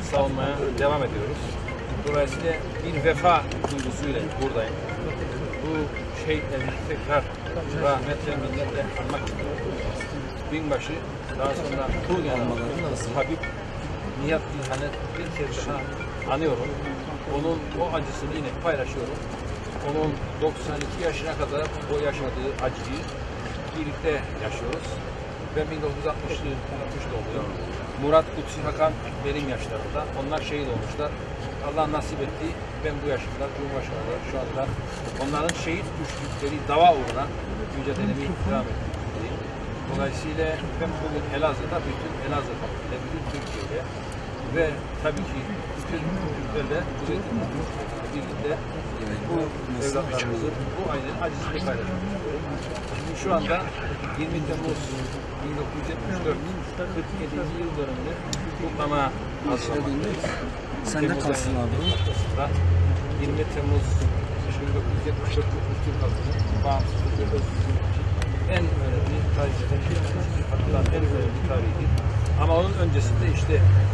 savunmaya devam ediyoruz. Dolayısıyla bir vefa duygusuyla buradayım. Bu şehitleri tekrar rahmetle, minnetle anmak istiyorum. Binbaşı, daha sonra Tuğyan'ın Habib Nihat İlhan'ı bir kez daha anıyorum. Onun o acısını yine paylaşıyorum. Onun 92 yaşına kadar o yaşadığı acıyı birlikte yaşıyoruz. Ben 1960 doğumluyum. Murat Kutsi Hakan benim yaşlarımda. Onlar şehit olmuşlar. Allah nasip etti. Ben bu yaşımda Cumhurbaşkanı olarak şu anda onların şehit düştükleri dava uğruna mücadelemi devam ettiğim. Dolayısıyla ben bugün Elazığ'da bütün Elazığ halkıyla, bütün Türkiye'yle ve tabii ki bütün Türklerle birlikte bu evlatlarımızın bu ailenin acısını paylaşmak istiyorum. Şimdi şu anda 20 Temmuz 1974 47. yıl dönümünü kutlama hazırlamadayız. Sen de kalsın abi. 20 Temmuz 1974 Türk halkının bağımsızlık ve özgürlük için en önemli tarihlerden atılan en önemli tarihidir. Ama onun öncesinde işte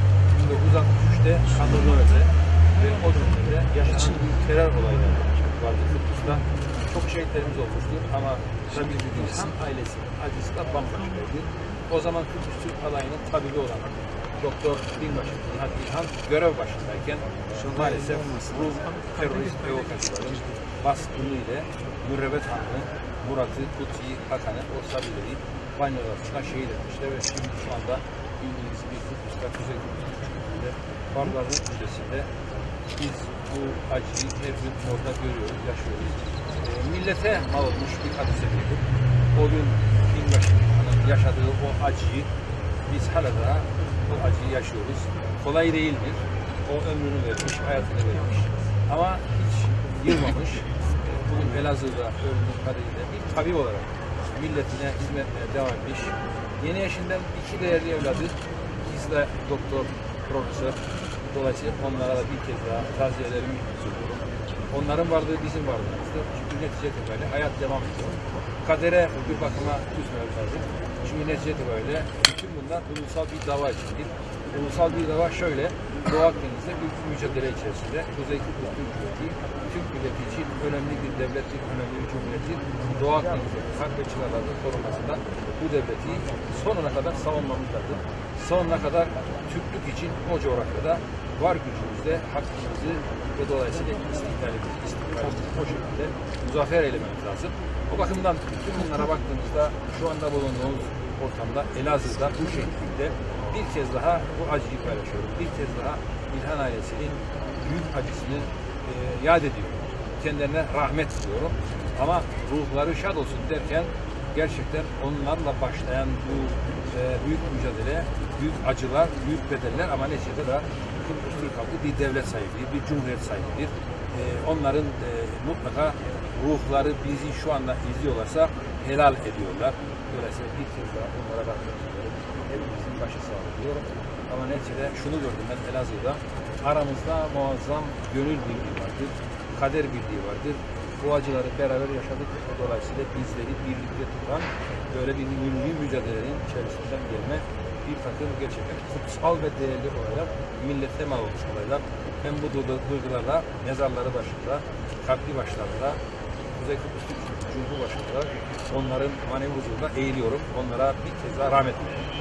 1963'te Şanlıurfa'da ve o dönemde yaşanan büyük terör olayları vardı Kıbrıs'ta. Çok şehitlerimiz olmuştur ama tabii ki insan ailesinin acısı da bambaşkaydı. O zaman Kıbrıs Türk Alayı'nın tabibi olan Doktor Binbaşı Nihat İlhan görev başındayken maalesef Rum terörist provokatörlerin baskınıyla Mürrevet Han'ı, Murat'ı, Kutsi Hakan'ı, o sabileri banyolarında şehit etmişler ve şimdi şu anda bildiğiniz bir Kıbrıs'ta, Kuzey Kıbrıs'ta Barbarlık Müzesi'nde biz bu acıyı her gün orada görüyoruz, yaşıyoruz. Millete mal olmuş bir hadise değildir. O gün Binbaşı'nın yaşadığı o acıyı biz hala daha o acıyı yaşıyoruz. Kolay değildir. O ömrünü vermiş, hayatını vermiş. Ama hiç yılmamış. Bugün Elazığ'da öldüğü kadarıyla bir tabip olarak milletine hizmetine devam etmiş. Yeni eşinden 2 değerli evladı. İkisi de doktor, profesör. Dolayısıyla onlara da bir kez daha taziyelerimi sunuyorum. Onların varlığı bizim varlığımızdır. Çünkü netice itibariyle hayat devam ediyor. Kadere bir bakıma düşmemek lazım. Çünkü netice itibariyle bütün bunlar ulusal bir dava içindir. Ulusal bir dava şöyle, Doğu Akdeniz'de bir mücadele içerisinde Kuzey Kıbrıs Türk Cumhuriyeti, Türk milleti için önemli bir devlettir, önemli bir cumhuriyettir. Doğu Akdeniz'de hak ve çıkarların korunmasında bu devleti sonuna kadar savunmamız lazım. Sonuna kadar Türklük için o coğrafyada var gücümüzle hakkımızı ve dolayısıyla istiklalimizi o şekilde muzaffer eylememiz lazım. O bakımdan bütün bunlara baktığımızda şu anda bulunduğumuz ortamda Elazığ'da bu şekilde bir kez daha bu acıyı paylaşıyorum. Bir kez daha İlhan ailesinin büyük acısını yad ediyorum. Kendilerine rahmet diliyorum. Ama ruhları şad olsun derken gerçekten onlarla başlayan bu büyük mücadele, büyük acılar, büyük bedeller ama neticede de Kıbrıs Türk halkı bir devlet sahibidir, bir cumhuriyet sahibidir. Onların mutlaka ruhları bizi şu anda izliyorlarsa helal ediyorlar. Dolayısıyla bir kez daha onlara bakmak istiyorum. Hepimizin başı sağ oluyorum. Ama neticede şunu gördüm ben Elazığ'da. Aramızda muazzam gönül birliği vardır, kader birliği vardır. Bu acıları beraber yaşadık. Dolayısıyla bizleri birlikte tutan böyle bir milli mücadelenin içerisinden gelme bir takım gerçekten kutsal ve değerli olaylar, millete mal olmuş olaylar. Ben bu duygularla mezarları başında, kalpli başlarında, Kuzey Kıbrıs Türk Cumhurbaşkanı olarak onların manevi huzurunda eğiliyorum. Onlara bir kez daha rahmet diliyorum.